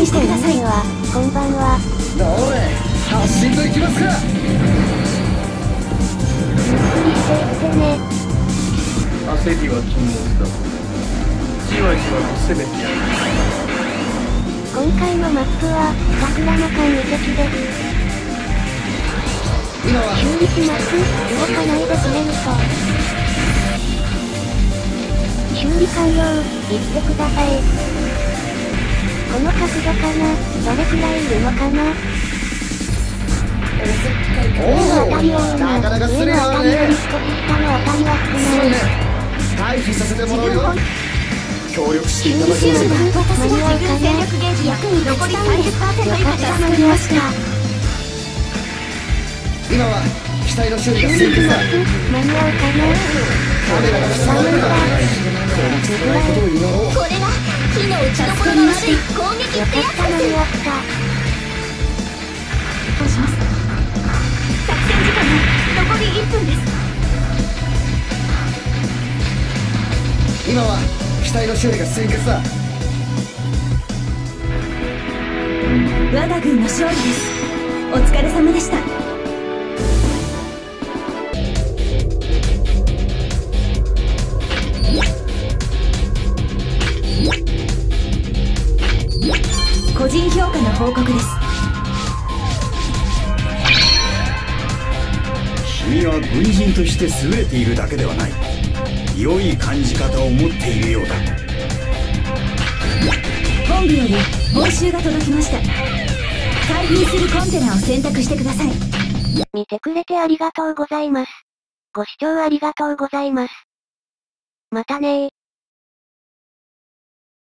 してください。 こんばんは。 どれ発進といきますか。 ゆっくりしていってね。 焦りは禁物だ。じわじわと攻めてやる。 今回のマップは桜の間遺跡です。 今は修理します。動かないでくれると。修理完了、言ってください。この角度かな、どれくらいいるのかな。上の当たり多いな。 なかなかす上の当たるよね。 りより少し下の当たりは少ない。 すごいね。回避させてもらうよ。協力していただけませんか。 私が自分戦力ゲージ役に立残りちたいです。 30% 以下でよかった、 作間りまし。 に合ったた。 今は機体の修理が修先決だ。 理します。間に合うかな。 カメラが使われるから。少ないことを祈ろう。 これが火の打ちどころの悪い攻撃よかった、 ってやつ間に合った。 どうします。作戦時間は残り1分です。 今は機体の修理が先決だ。 我が軍の勝利です。お疲れ様でした。個人評価の報告です。 君は軍人として優れているだけではない。良い感じ方を持っているようだ。 本部より報酬が届きました。開封するコンテナを選択してください。 見てくれてありがとうございます。ご視聴ありがとうございます。またねー。